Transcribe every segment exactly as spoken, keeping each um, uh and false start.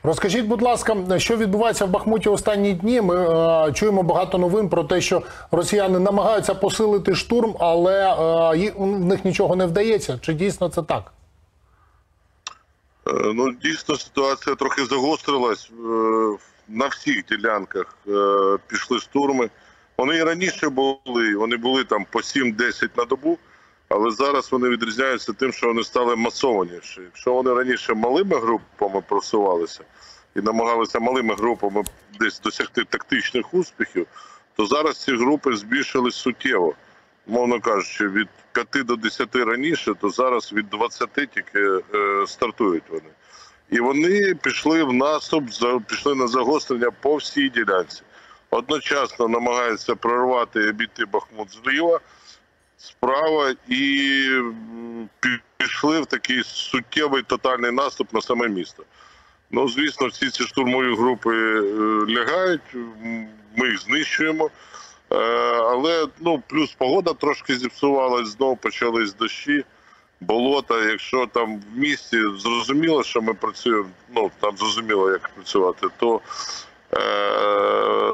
Розкажіть, будь ласка, що відбувається в Бахмуті останні дні? Ми е, чуємо багато новин про те, що росіяни намагаються посилити штурм, але е, в них нічого не вдається. Чи дійсно це так? Е, ну, дійсно, ситуація трохи загострилась. Е, на всіх ділянках е, пішли штурми. Вони і раніше були, вони були там по сім-десять на добу, але зараз вони відрізняються тим, що вони стали масованіші. Якщо вони раніше малими групами просувалися і намагалися малими групами десь досягти тактичних успіхів, то зараз ці групи збільшились суттєво. Мовно кажучи, від п'яти до десяти раніше, то зараз від двадцяти тільки е, стартують вони. І вони пішли в наступ, пішли на загострення по всій ділянці. Одночасно намагаються прорвати і обійти Бахмут зліва, справа, і пішли в такий суттєвий тотальний наступ на саме місто. Ну, звісно, всі ці штурмові групи лягають, ми їх знищуємо. Але, ну, плюс погода трошки зіпсувалась, знову почались дощі, болота. Якщо там в місті зрозуміло, що ми працюємо, ну, там зрозуміло, як працювати, то е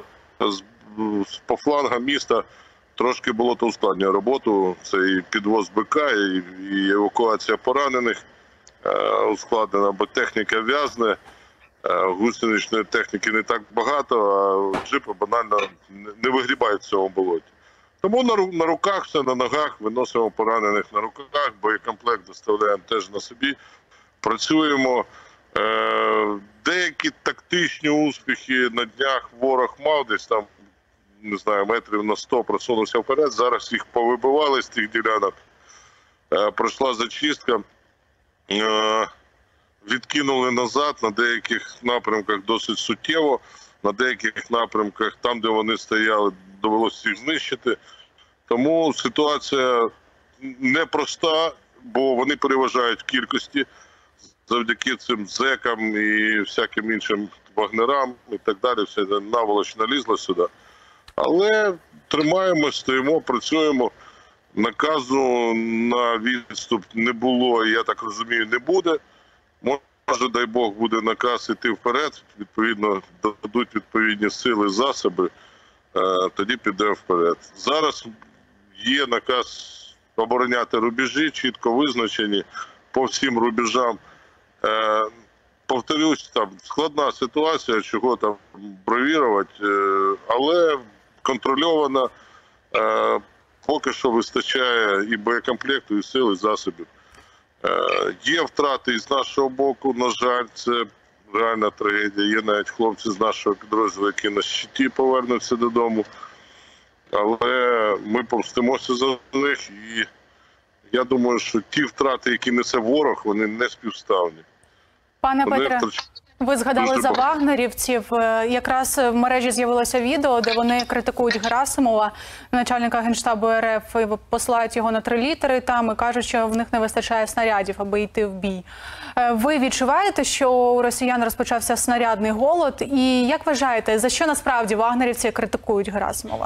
по флангам міста трошки болото ускладнює роботу. Це і підвоз БК, і, і евакуація поранених е ускладнена, бо техніка в'язне. Гусеничної техніки не так багато, а джипи банально не вигрібають в цьому болоті. Тому на, на руках, все на ногах, виносимо поранених на руках, боєкомплект доставляємо теж на собі. Працюємо. Е, деякі тактичні успіхи на днях ворог мав, десь там, не знаю, метрів на сто просунувся вперед. Зараз їх повибивали з тих ділянок. Е, пройшла зачистка. Е, Відкинули назад, на деяких напрямках досить суттєво, на деяких напрямках, там, де вони стояли, довелося їх знищити. Тому ситуація непроста, бо вони переважають в кількості завдяки цим зекам і всяким іншим вагнерам і так далі. Все наволоч налізло сюди. Але тримаємось, стоїмо, працюємо. Наказу на відступ не було, я так розумію, не буде. Може, дай Бог, буде наказ іти вперед, відповідно, дадуть відповідні сили, засоби, тоді підемо вперед. Зараз є наказ обороняти рубежі, чітко визначені по всім рубежам. Повторюсь, там складна ситуація, чого там бравірувати, але контрольована, поки що вистачає і боєкомплекту, і сил, і засобів. Є втрати із нашого боку, на жаль, це реальна трагедія. Є навіть хлопці з нашого підрозділу, які на щиті повернуться додому. Але ми помстимося за них, і я думаю, що ті втрати, які несе ворог, вони не співставні. Пане Петре, ви згадали за вагнерівців. Якраз в мережі з'явилося відео, де вони критикують Герасимова, начальника Генштабу РФ, і посилають його на три літери там і кажуть, що в них не вистачає снарядів, аби йти в бій. Ви відчуваєте, що у росіян розпочався снарядний голод? І як вважаєте, за що насправді вагнерівці критикують Герасимова?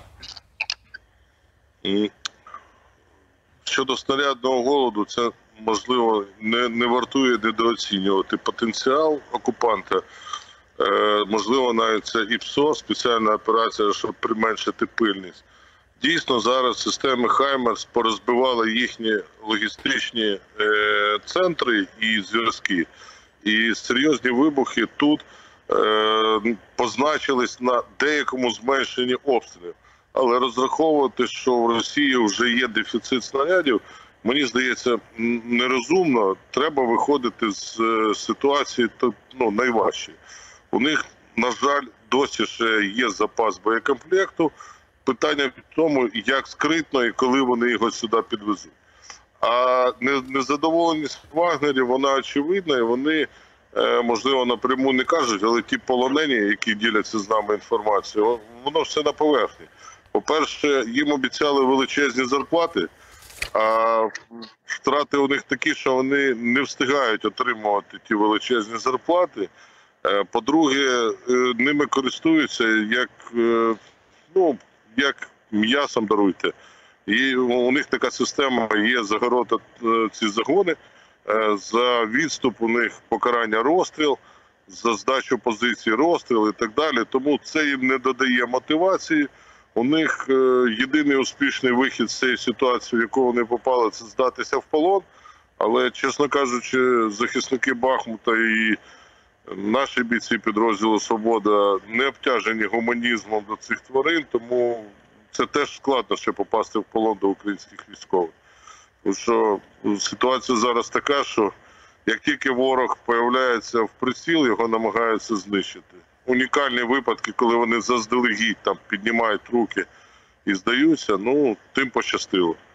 Щодо снарядного голоду, це, можливо, не, не вартує недооцінювати потенціал окупанта. Е, можливо, навіть це і ПСО, спеціальна операція, щоб применшити пильність. Дійсно, зараз системи «Хаймерс» порозбивали їхні логістичні е, центри і зв'язки. І серйозні вибухи тут е, позначились на деякому зменшенні обстрілів. Але розраховувати, що в Росії вже є дефіцит снарядів, мені здається, нерозумно. Треба виходити з ситуації, ну, найважчої. У них, на жаль, досі ще є запас боєкомплекту. Питання в тому, як скритно і коли вони його сюди підвезуть. А незадоволеність вагнерів, вона очевидна, і вони, можливо, напряму не кажуть, але ті полонені, які діляться з нами інформацією, воно все на поверхні. По-перше, їм обіцяли величезні зарплати, а втрати у них такі, що вони не встигають отримувати ті величезні зарплати. По-друге, ними користуються як, ну, як м'ясом, даруйте. І у них така система є, загорота ці загони, за відступ у них покарання розстріл, за здачу позицій, розстріл і так далі. Тому це їм не додає мотивації. У них єдиний успішний вихід з цієї ситуації, в яку вони попали, це здатися в полон. Але, чесно кажучи, захисники Бахмута і наші бійці підрозділу «Свобода» не обтяжені гуманізмом до цих тварин, тому це теж складно ще попасти в полон до українських військових. Тому що ситуація зараз така, що як тільки ворог появляється в приціл, його намагаються знищити. Унікальні випадки, коли вони заздалегідь там піднімають руки і здаються, ну, тим пощастило.